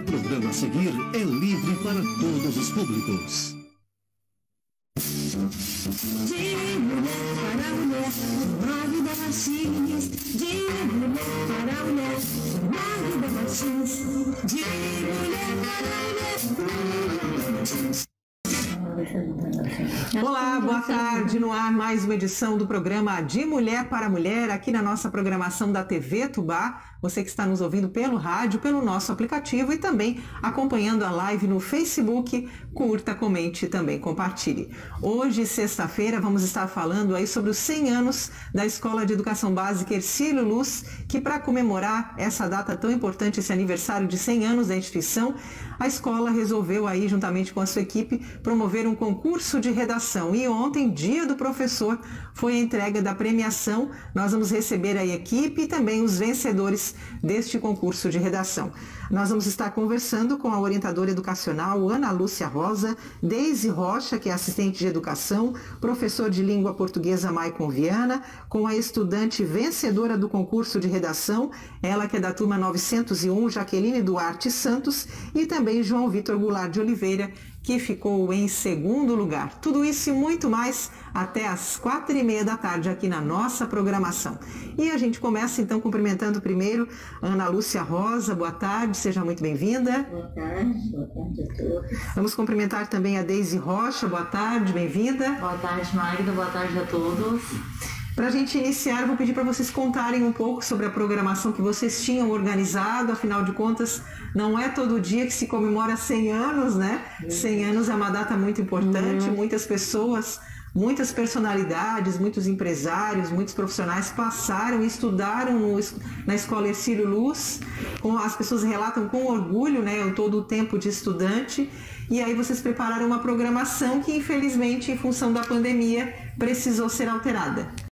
O programa a seguir é livre para todos os públicos. De mulher para mulher, uma vida Martins. De mulher para mulher, uma vida Martins. De mulher para mulher. Olá, boa tarde. No ar mais uma edição do programa De Mulher para Mulher, aqui na nossa programação da TV Tubá. Você que está nos ouvindo pelo rádio, pelo nosso aplicativo e também acompanhando a live no Facebook, curta, comente e também compartilhe. Hoje, sexta-feira, vamos estar falando aí sobre os 100 anos da Escola de Educação Básica Hercílio Luz, que para comemorar essa data tão importante, esse aniversário de 100 anos da instituição, a escola resolveu aí, juntamente com a sua equipe, promover um concurso de redação. E ontem, dia do professor, foi a entrega da premiação. Nós vamos receber a equipe e também os vencedores deste concurso de redação. Nós vamos estar conversando com a orientadora educacional Ana Lúcia Rosa, Deise Rocha, que é assistente de educação, professor de língua portuguesa Maicon Viana, com a estudante vencedora do concurso de redação, ela que é da turma 901, Jaqueline Duarte Santos, e também João Vitor Goulart de Oliveira, que ficou em segundo lugar. Tudo isso e muito mais até às 4h30 da tarde aqui na nossa programação. E a gente começa então cumprimentando primeiro Ana Lúcia Rosa. Boa tarde, seja muito bem-vinda. Boa tarde a todos. Vamos cumprimentar também a Deise Rocha. Boa tarde, bem-vinda. Boa tarde, Magda. Boa tarde a todos. Para a gente iniciar, eu vou pedir para vocês contarem um pouco sobre a programação que vocês tinham organizado. Afinal de contas, não é todo dia que se comemora 100 anos, né? 100 anos é uma data muito importante. Muitas pessoas, muitas personalidades, muitos empresários, muitos profissionais passaram e estudaram na Escola Hercílio Luz. As pessoas relatam com orgulho, né, todo o tempo de estudante. E aí vocês prepararam uma programação que, infelizmente, em função da pandemia, precisou ser alterada.